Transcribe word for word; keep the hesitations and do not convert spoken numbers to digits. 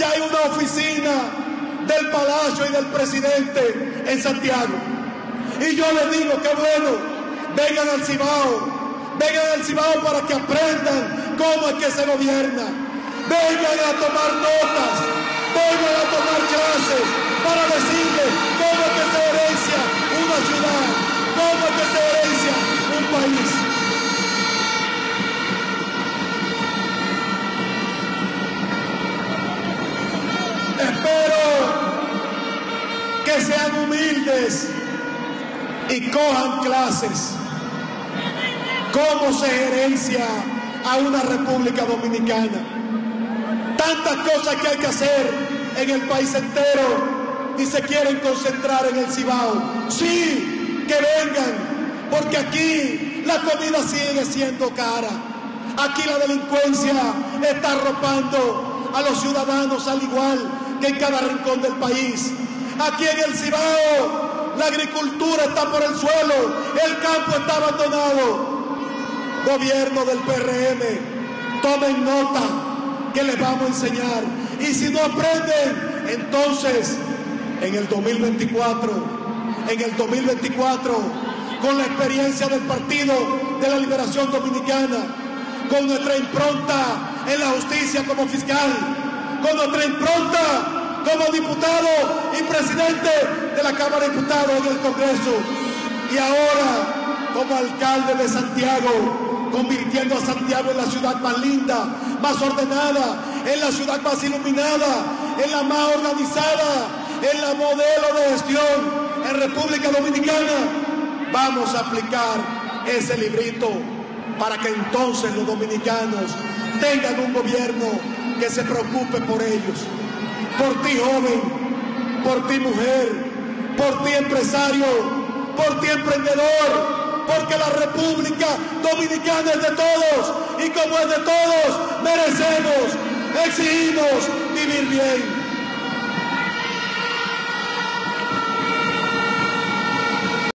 ya hay una oficina del Palacio y del presidente en Santiago. Y yo les digo que bueno, vengan al Cibao, vengan al Cibao para que aprendan cómo es que se gobierna. Vengan a tomar notas, vengan a tomar clases para decirles cómo es que se herencia una ciudad, cómo es que se herencia un país. Espero que sean humildes y cojan clases cómo se gerencia a una República Dominicana. Tantas cosas que hay que hacer en el país entero y se quieren concentrar en el Cibao. Sí, que vengan, porque aquí la comida sigue siendo cara. Aquí la delincuencia está arropando a los ciudadanos al igual que en cada rincón del país. Aquí en el Cibao la agricultura está por el suelo, el campo está abandonado. Gobierno del P R M, tomen nota que les vamos a enseñar. Y si no aprenden, entonces en el dos mil veinticuatro, en el dos mil veinticuatro, con la experiencia del Partido de la Liberación Dominicana, con nuestra impronta en la justicia como fiscal, con nuestra impronta como diputado y presidente de la Cámara de Diputados en el Congreso, y ahora como alcalde de Santiago, convirtiendo a Santiago en la ciudad más linda, más ordenada, en la ciudad más iluminada, en la más organizada, en la modelo de gestión en República Dominicana. Vamos a aplicar ese librito para que entonces los dominicanos tengan un gobierno que se preocupe por ellos, por ti joven, por ti mujer, por ti empresario, por ti emprendedor, porque la República Dominicana es de todos y como es de todos, merecemos, exigimos vivir bien.